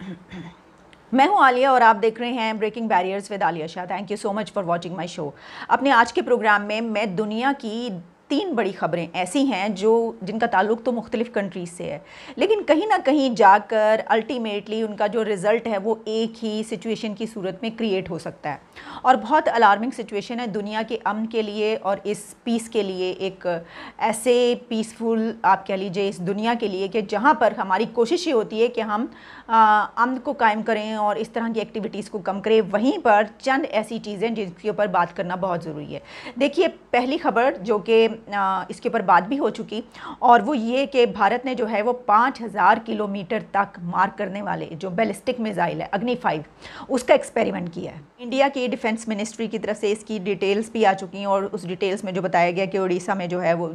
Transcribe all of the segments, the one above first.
मैं हूं आलिया और आप देख रहे हैं breaking barriers with Alia Shah. Thank you so much for watching my show. अपने आज के प्रोग्राम में मैं दुनिया की 3 बड़ी ख़बरें ऐसी हैं जो जिनका ताल्लुक़ तो मुख्तलिफ़ कंट्रीज़ से है, लेकिन कहीं ना कहीं जाकर अल्टीमेटली उनका जो रिज़ल्ट है वो एक ही सिचुएशन की सूरत में क्रिएट हो सकता है और बहुत अलार्मिंग सिचुएशन है दुनिया के अमन के लिए और इस पीस के लिए। एक ऐसे पीसफुल आप कह लीजिए इस दुनिया के लिए कि जहाँ पर हमारी कोशिश ये होती है कि हम अमन को कायम करें और इस तरह की एक्टिविटीज़ को कम करें, वहीं पर चंद ऐसी चीज़ें जिनके ऊपर बात करना बहुत ज़रूरी है। देखिए, पहली खबर जो कि इसके ऊपर बात भी हो चुकी और वो ये कि भारत ने जो है वो 5000 किलोमीटर तक मार करने वाले जो बैलिस्टिक मिसाइल है अग्नि 5 उसका एक्सपेरिमेंट किया है। इंडिया की डिफेंस मिनिस्ट्री की तरफ से इसकी डिटेल्स भी आ चुकी हैं और उस डिटेल्स में जो बताया गया कि उड़ीसा में जो है वो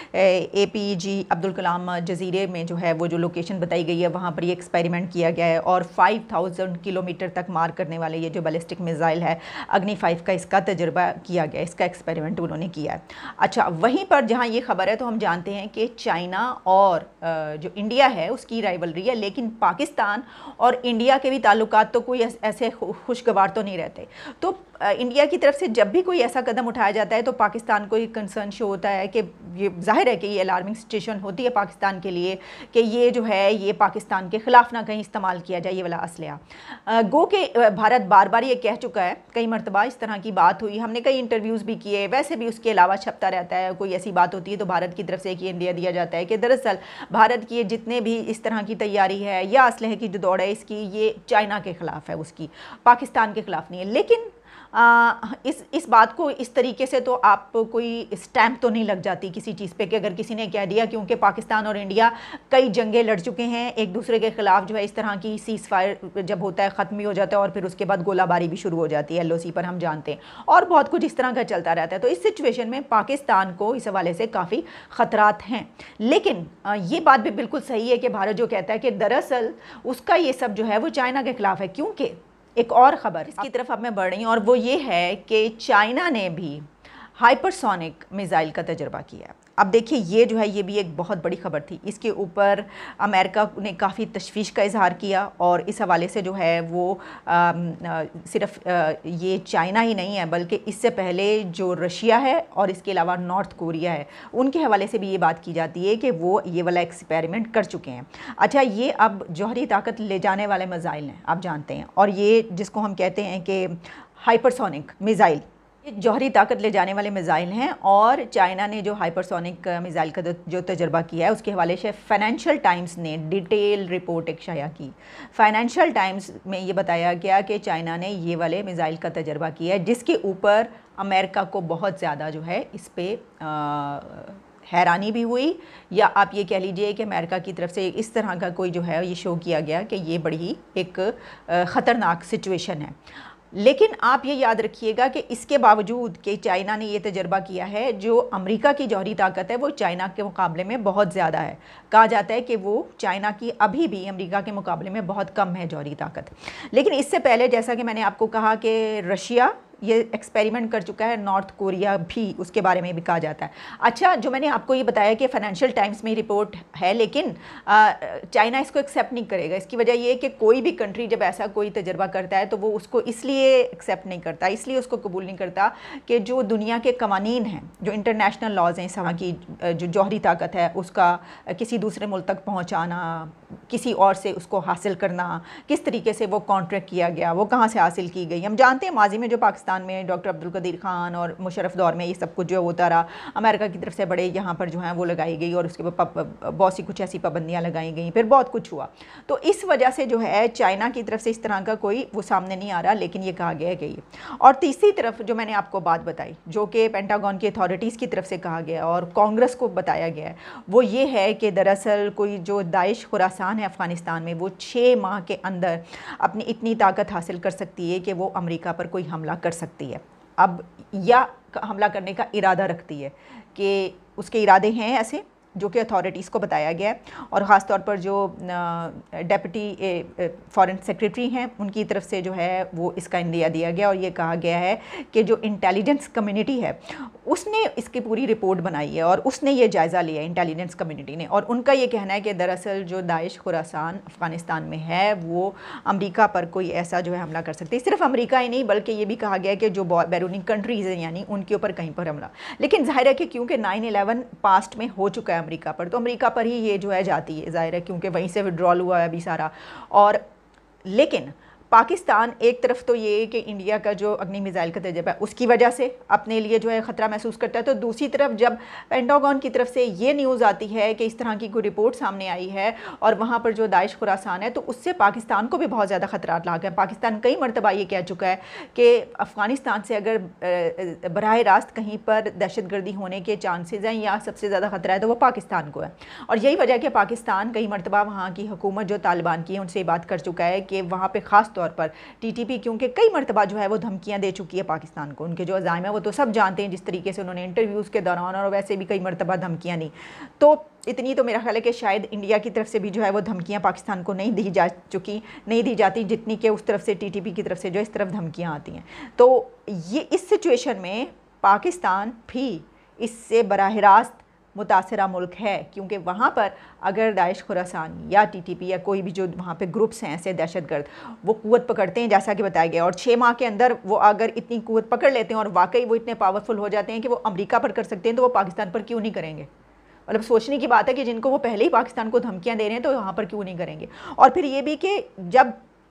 APG अब्दुल कलाम जजीरे में जो है वो जो लोकेशन बताई गई है वहाँ पर ये एक्सपेरिमेंट किया गया है और 5000 किलोमीटर तक मार करने वाले ये जो बैलिस्टिक मिसाइल है अग्नि 5 का इसका तजर्बा किया गया, इसका एक्सपेरिमेंट उन्होंने किया है। अच्छा, वहीं पर जहाँ ये खबर है तो हम जानते हैं कि चाइना और जो इंडिया है उसकी राइवलरी है, लेकिन पाकिस्तान और इंडिया के भी ताल्लुकात तो कोई ऐसे खुशगवार तो नहीं रहते। तो इंडिया की तरफ से जब भी कोई ऐसा कदम उठाया जाता है तो पाकिस्तान को एक कंसर्न शो होता है कि ये जाहिर है कि ये अलार्मिंग सिचुएशन होती है पाकिस्तान के लिए कि ये जो है ये पाकिस्तान के ख़िलाफ़ ना कहीं इस्तेमाल किया जाए ये वाला असलहा। गो के भारत बार बार ये कह चुका है, कई मरतबा इस तरह की बात हुई, हमने कई इंटरव्यूज़ भी किए, वैसे भी उसके अलावा छपता रहता है। कोई ऐसी बात होती है तो भारत की तरफ से एक ये दिया जाता है कि दरअसल भारत की जितने भी इस तरह की तैयारी है या असलहे की जो दौड़ है इसकी ये चाइना के ख़िलाफ़ है, उसकी पाकिस्तान के ख़िलाफ़ नहीं है। लेकिन इस बात को इस तरीके से तो आप कोई स्टैंप तो नहीं लग जाती किसी चीज़ पे कि अगर किसी ने कह दिया, क्योंकि पाकिस्तान और इंडिया कई जंगें लड़ चुके हैं एक दूसरे के ख़िलाफ़। जो है इस तरह की सीज़ फायर जब होता है ख़त्म ही हो जाता है और फिर उसके बाद गोलाबारी भी शुरू हो जाती है LOC पर, हम जानते हैं, और बहुत कुछ इस तरह का चलता रहता है। तो इस सिचुएशन में पाकिस्तान को इस हवाले से काफ़ी ख़तरात हैं। लेकिन ये बात भी बिल्कुल सही है कि भारत जो कहता है कि दरअसल उसका ये सब जो है वो चाइना के ख़िलाफ़ है। क्योंकि एक और ख़बर इसकी तरफ अब मैं बढ़ रही हूँ और वो ये है कि चाइना ने भी हाइपरसोनिक मिसाइल का तजर्बा किया। अब देखिए, ये जो है ये भी एक बहुत बड़ी ख़बर थी, इसके ऊपर अमेरिका ने काफ़ी तशवीश का इजहार किया और इस हवाले से जो है वो सिर्फ ये चाइना ही नहीं है बल्कि इससे पहले जो रशिया है और इसके अलावा नॉर्थ कोरिया है उनके हवाले से भी ये बात की जाती है कि वो ये वाला एक्सपेरिमेंट कर चुके हैं। अच्छा, ये अब जौहरी ताकत ले जाने वाले मिसाइल हैं, आप जानते हैं, और ये जिसको हम कहते हैं कि हाइपरसोनिक मिसाइल, जौहरी ताकत ले जाने वाले मिसाइल हैं। और चाइना ने जो हाइपरसोनिक मिसाइल का जो तजर्बा किया है उसके हवाले से फाइनेंशियल टाइम्स ने डिटेल रिपोर्ट एक शाया की। फाइनेंशियल टाइम्स में ये बताया गया कि चाइना ने ये वाले मिसाइल का तजर्बा किया है, जिसके ऊपर अमेरिका को बहुत ज़्यादा जो है इस पर हैरानी भी हुई, या आप ये कह लीजिए कि अमेरिका की तरफ से इस तरह का कोई जो है ये शो किया गया कि ये बड़ी ही एक ख़तरनाक सिचुएशन है। लेकिन आप ये याद रखिएगा कि इसके बावजूद कि चाइना ने ये तजर्बा किया है, जो अमेरिका की जौहरी ताकत है वो चाइना के मुकाबले में बहुत ज़्यादा है। कहा जाता है कि वो चाइना की अभी भी अमेरिका के मुकाबले में बहुत कम है जौहरी ताकत। लेकिन इससे पहले जैसा कि मैंने आपको कहा कि रशिया ये एक्सपेरिमेंट कर चुका है, नॉर्थ कोरिया भी उसके बारे में भी कहा जाता है। अच्छा, जो मैंने आपको ये बताया कि फाइनेंशियल टाइम्स में रिपोर्ट है, लेकिन चाइना इसको एक्सेप्ट नहीं करेगा। इसकी वजह ये है कि कोई भी कंट्री जब ऐसा कोई तजर्बा करता है तो वो उसको इसलिए एक्सेप्ट नहीं करता, इसलिए उसको कबूल नहीं करता कि जो दुनिया के कवानीन हैं, जो इंटरनेशनल लॉज हैं, इस वहाँ की जो जौहरी ताकत है उसका किसी दूसरे मुल्क तक पहुँचाना, किसी और से उसको हासिल करना, किस तरीके से वो कॉन्ट्रैक्ट किया गया, वो कहाँ से हासिल की गई। हम जानते हैं माजी में जो पाकिस्तान में डॉक्टर अब्दुल कदीर खान और मुशर्रफ दौर में ये सब कुछ जो होता रहा, अमेरिका की तरफ से बड़े यहाँ पर जो हैं वो लगाई गई और उसके बाद बहुत सी कुछ ऐसी पाबंदियाँ लगाई गई, फिर बहुत कुछ हुआ। तो इस वजह से जो है चाइना की तरफ से इस तरह का कोई वो सामने नहीं आ रहा, लेकिन ये कहा गया है कि ये। और तीसरी तरफ जो मैंने आपको बात बताई, जो कि पेंटागन की अथॉरिटीज़ की तरफ से कहा गया और कांग्रेस को बताया गया है, वो ये है कि दरअसल कोई जो दाइश खुरासान है अफ़गानिस्तान में, वो 6 माह के अंदर अपनी इतनी ताकत हासिल कर सकती है कि वो अमेरिका पर कोई हमला कर सकती है। अब या हमला करने का इरादा रखती है कि उसके इरादे हैं ऐसे, जो कि अथॉरिटीज़ को बताया गया है, और ख़ास तौर पर जो डेप्यूटी फॉरेन सेक्रेटरी हैं उनकी तरफ से जो है वो इसका इंदिया दिया गया, और ये कहा गया है कि जो इंटेलिजेंस कम्युनिटी है उसने इसकी पूरी रिपोर्ट बनाई है और उसने ये जायज़ा लिया इंटेलिजेंस कम्युनिटी ने, और उनका ये कहना है कि दरअसल जो दाइश खुरासान अफ़गानिस्तान में है वो अमेरिका पर कोई ऐसा जो है हमला कर सकती है। सिर्फ अमेरिका ही नहीं बल्कि ये भी कहा गया है कि जो बैरूनी कंट्रीज़ हैं यानी उनके ऊपर कहीं पर हमला, लेकिन ज़ाहिर है कि क्योंकि 9/11 पास्ट में हो चुका है अमेरिका पर, तो अमेरिका पर ही ये जो है जाती है, ज़ाहिर है क्योंकि वहीं से विड्रॉल हुआ है अभी सारा। और लेकिन पाकिस्तान एक तरफ तो ये कि इंडिया का जो अग्नि मिसाइल का तजर्बा है उसकी वजह से अपने लिए जो है ख़तरा महसूस करता है, तो दूसरी तरफ जब पेंटागन की तरफ से ये न्यूज़ आती है कि इस तरह की कोई रिपोर्ट सामने आई है और वहाँ पर जो दाइश खुरासान है, तो उससे पाकिस्तान को भी बहुत ज़्यादा ख़तरा लाग है। पाकिस्तान कई मरतबा ये कह चुका है कि अफ़गानिस्तान से अगर बराह रास्त कहीं पर दहशतगर्दी होने के चांसेस हैं या सबसे ज़्यादा ख़तरा है तो वो पाकिस्तान को है, और यही वजह है कि पाकिस्तान कई मरतबा वहाँ की हुकूमत जो तालिबान की है उनसे बात कर चुका है कि वहाँ पर ख़ास तौर पर टीटीपी, क्योंकि कई मरतबा जो है वो धमकियां दे चुकी है पाकिस्तान को, उनके जो अज़ाइम है वो तो सब जानते हैं, जिस तरीके से उन्होंने इंटरव्यूज़ के दौरान और वैसे भी कई मरतबा धमकियां दी, तो इतनी तो मेरा ख्याल है कि शायद इंडिया की तरफ से भी जो है वो धमकियां पाकिस्तान को नहीं दी जाती जितनी कि उस तरफ से टीटीपी की तरफ से जो इस तरफ धमकियाँ आती हैं। तो ये इस सिचुएशन में पाकिस्तान भी इससे बराह रास्त मुतासरा मुल्क है, क्योंकि वहाँ पर अगर दाइश खुरासान या टीटीपी या कोई भी जो वहाँ पे ग्रुप्स हैं ऐसे दहशतगर्द वो कुव्वत पकड़ते हैं जैसा कि बताया गया, और 6 माह के अंदर वो अगर इतनी कुव्वत पकड़ लेते हैं और वाकई वो इतने पावरफुल हो जाते हैं कि वो अमेरिका पर कर सकते हैं, तो वो पाकिस्तान पर क्यों नहीं करेंगे? मतलब सोचने की बात है कि जिनको वो पहले ही पाकिस्तान को धमकियाँ दे रहे हैं तो वहाँ पर क्यों नहीं करेंगे। और फिर ये भी कि जब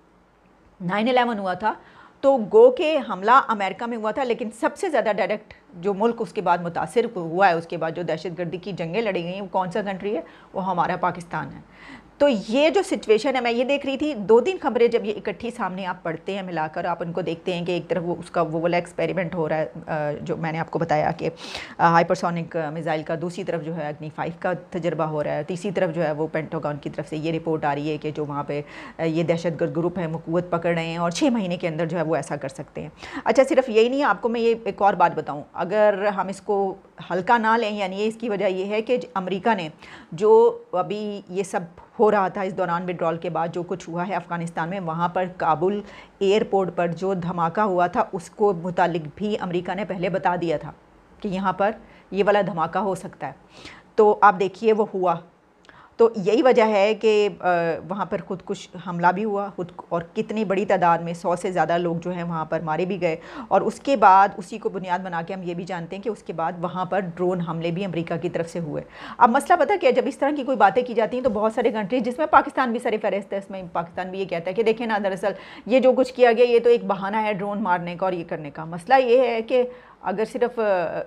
9/11 हुआ था तो गो के हमला अमेरिका में हुआ था, लेकिन सबसे ज़्यादा डायरेक्ट जो मुल्क उसके बाद मुतासिर हुआ है, उसके बाद जो दहशतगर्दी की जंगें लड़ी गई हैं, वो कौन सा कंट्री है? वो हमारा पाकिस्तान है। तो ये जो सिचुएशन है, मैं ये देख रही थी 2-3 खबरें जब ये इकट्ठी सामने आप पढ़ते हैं मिलाकर, आप उनको देखते हैं कि एक तरफ वो उसका वो वाला एक्सपेरिमेंट हो रहा है जो मैंने आपको बताया कि हाइपरसोनिक मिसाइल का, दूसरी तरफ जो है अग्नि 5 का तजर्बा हो रहा है, तीसरी तरफ जो है वो पेंटागन की तरफ से ये रिपोर्ट आ रही है कि जो वहाँ पे ये दहशतगर्द ग्रुप है वो कुव्वत पकड़ रहे हैं और 6 महीने के अंदर जो है वो ऐसा कर सकते हैं। अच्छा, सिर्फ यही नहीं है, आपको मैं ये एक और बात बताऊँ, अगर हम इसको हल्का ना लें, यानी ये इसकी वजह ये है कि अमेरिका ने जो अभी ये सब हो रहा था इस दौरान विड्रॉल के बाद जो कुछ हुआ है अफ़गानिस्तान में, वहाँ पर काबुल एयरपोर्ट पर जो धमाका हुआ था उसको मुतालिक भी अमेरिका ने पहले बता दिया था कि यहाँ पर ये वाला धमाका हो सकता है। तो आप देखिए वो हुआ, तो यही वजह है कि वहाँ पर खुद कुछ हमला भी हुआ और कितनी बड़ी तादाद में 100 से ज़्यादा लोग जो हैं वहाँ पर मारे भी गए, और उसके बाद उसी को बुनियाद बना के हम ये भी जानते हैं कि उसके बाद वहाँ पर ड्रोन हमले भी अमेरिका की तरफ से हुए। अब मसला पता क्या, जब इस तरह की कोई बातें की जाती हैं तो बहुत सारे कंट्रीज जिसमें पाकिस्तान भी सर फहरिस्त है, इसमें पाकिस्तान भी ये कहता है कि देखें ना, दरअसल ये जो कुछ किया गया ये तो एक बहाना है ड्रोन मारने का और ये करने का। मसला ये है कि अगर सिर्फ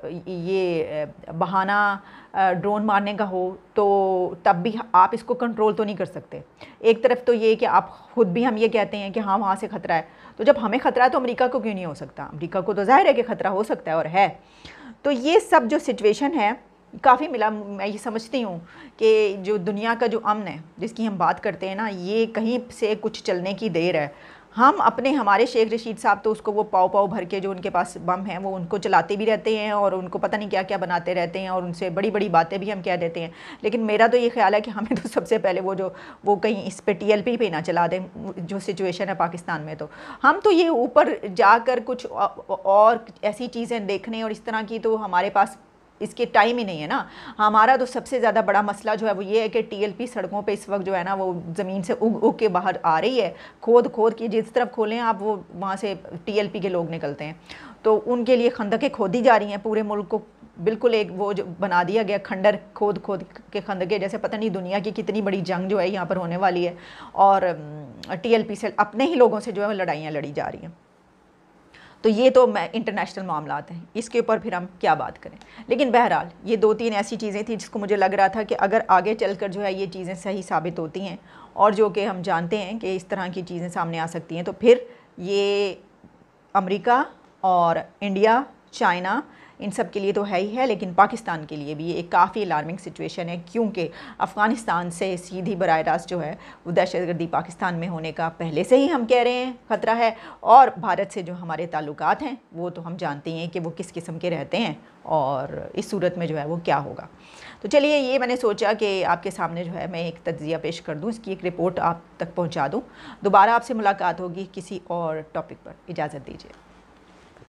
ये बहाना ड्रोन मारने का हो तो तब भी आप इसको कंट्रोल तो नहीं कर सकते। एक तरफ तो ये कि आप खुद भी हम ये कहते हैं कि हाँ वहाँ से ख़तरा है, तो जब हमें ख़तरा है तो अमेरिका को क्यों नहीं हो सकता? अमेरिका को तो ज़ाहिर है कि ख़तरा हो सकता है और है। तो ये सब जो सिचुएशन है काफ़ी मिला, मैं ये समझती हूँ कि जो दुनिया का जो अमन है जिसकी हम बात करते हैं ना, ये कहीं से कुछ चलने की देर है। हम अपने हमारे शेख रशीद साहब तो उसको वो पाव भर के जो उनके पास बम हैं वो उनको चलाते भी रहते हैं और उनको पता नहीं क्या क्या बनाते रहते हैं और उनसे बड़ी बड़ी बातें भी हम कह देते हैं। लेकिन मेरा तो ये ख्याल है कि हमें तो सबसे पहले वो कहीं इस पे TLP पे ना चला दें जो सिचुएशन है पाकिस्तान में। तो हम तो ये ऊपर जाकर कुछ और ऐसी चीज़ें देखने और इस तरह की तो हमारे पास इसके टाइम ही नहीं है ना। हमारा तो सबसे ज़्यादा बड़ा मसला जो है वो ये है कि TLP सड़कों पे इस वक्त जो है ना वो ज़मीन से उग के बाहर आ रही है, खोद के जिस तरफ खोलें आप वो वहाँ से TLP के लोग निकलते हैं। तो उनके लिए खंदकें खोदी जा रही हैं, पूरे मुल्क को बिल्कुल एक वो जो बना दिया गया खंडर खोद के खंदके, जैसे पता नहीं दुनिया की कितनी बड़ी जंग जो है यहाँ पर होने वाली है और TLP से अपने ही लोगों से जो है लड़ाइयाँ लड़ी जा रही हैं। तो ये तो इंटरनेशनल मामलात हैं, इसके ऊपर फिर हम क्या बात करें। लेकिन बहरहाल ये 2-3 ऐसी चीज़ें थी जिसको मुझे लग रहा था कि अगर आगे चलकर जो है ये चीज़ें सही साबित होती हैं और जो कि हम जानते हैं कि इस तरह की चीज़ें सामने आ सकती हैं, तो फिर ये अमेरिका और इंडिया, चाइना, इन सब के लिए तो है ही है, लेकिन पाकिस्तान के लिए भी ये एक काफ़ी अलार्मिंग सिचुएशन है, क्योंकि अफ़गानिस्तान से सीधी बराह रास्त जो है वो दहशतगर्दी पाकिस्तान में होने का पहले से ही हम कह रहे हैं ख़तरा है, और भारत से जो हमारे ताल्लुकात हैं वो तो हम जानते हैं कि वो किस किस्म के रहते हैं, और इस सूरत में जो है वो क्या होगा। तो चलिए, ये मैंने सोचा कि आपके सामने जो है मैं एक तज्ज़िया पेश कर दूं, इसकी एक रिपोर्ट आप तक पहुंचा दूं। दोबारा आपसे मुलाकात होगी किसी और टॉपिक पर। इजाज़त दीजिए।